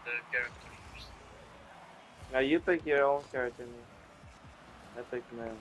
the character first. Now you pick your own character name. I picked my own.